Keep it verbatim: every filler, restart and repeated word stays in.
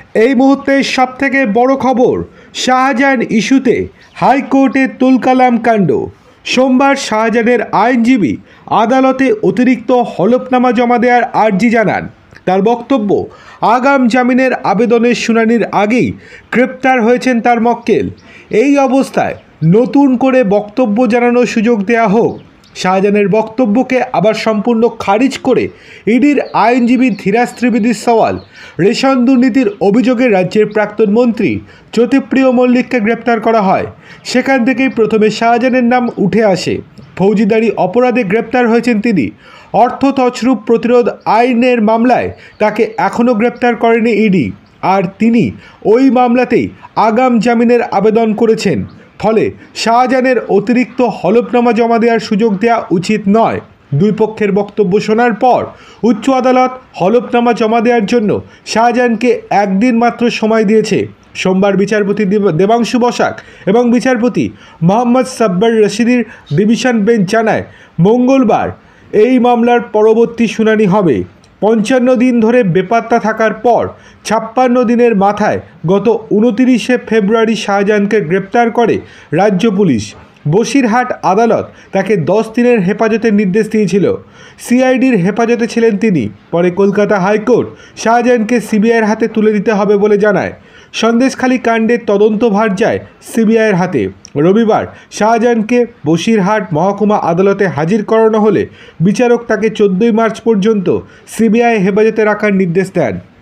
এই মুহূর্তে সবথেকে বড় খবর, শাহজাহান ইস্যুতে হাইকোর্টে তুলকালাম কাণ্ড। সোমবার শাহজাহানের আইনজীবী আদালতে অতিরিক্ত হলফনামা জমা দেওয়ার আর্জি জানান। তার বক্তব্য, আগাম জামিনের আবেদনের শুনানির আগেই গ্রেপ্তার হয়েছেন তার মক্কেল। এই অবস্থায় নতুন করে বক্তব্য জানানোর সুযোগ দেওয়া হোক। শাহজাহানের বক্তব্যকে আবার সম্পূর্ণ খারিজ করে ইডির আইনজীবী ধীরাজ ত্রিবেদীর সওয়াল, রেশন দুর্নীতির অভিযোগে রাজ্যের প্রাক্তন মন্ত্রী জ্যোতিপ্রিয় মল্লিককে গ্রেপ্তার করা হয়। সেখান থেকেই প্রথমে শাহজাহানের নাম উঠে আসে। ফৌজদারি অপরাধে গ্রেপ্তার হয়েছেন তিনি। অর্থ তছরূপ প্রতিরোধ আইনের মামলায় তাকে এখনও গ্রেপ্তার করেনি ইডি, আর তিনি ওই মামলাতেই আগাম জামিনের আবেদন করেছেন। ফলে শাহজাহানের অতিরিক্ত হলফনামা জমা দেওয়ার সুযোগ দেওয়া উচিত নয়। দুই পক্ষের বক্তব্য শোনার পর উচ্চ আদালত হলফনামা জমা দেওয়ার জন্য শাহজাহানকে একদিন মাত্র সময় দিয়েছে। সোমবার বিচারপতি দেবাংশু বসাক এবং বিচারপতি মোহাম্মদ সাব্বার রশিদির ডিভিশন বেঞ্চ জানায়, মঙ্গলবার এই মামলার পরবর্তী শুনানি হবে। পঞ্চান্ন দিন ধরে বেপাত্তা থাকার পর ছাপ্পান্ন দিনের মাথায় গত উনতিরিশে ফেব্রুয়ারি শাহজাহানকে গ্রেপ্তার করে রাজ্য পুলিশ। বসিরহাট আদালত তাকে দশ দিনের হেফাজতের নির্দেশ দিয়েছিল। সিআইডির হেফাজতে ছিলেন তিনি। পরে কলকাতা হাইকোর্ট শাহজাহানকে সিবিআইয়ের হাতে তুলে দিতে হবে বলে জানায়। সন্দেশখালী কাণ্ডের তদন্তভার যায় সিবিআইয়ের হাতে। রবিবার শাহজাহানকে বসিরহাট মহকুমা আদালতে হাজির করানো হলে বিচারক তাকে চোদ্দোই মার্চ পর্যন্ত সিবিআই হেফাজতে রাখার নির্দেশ দেন।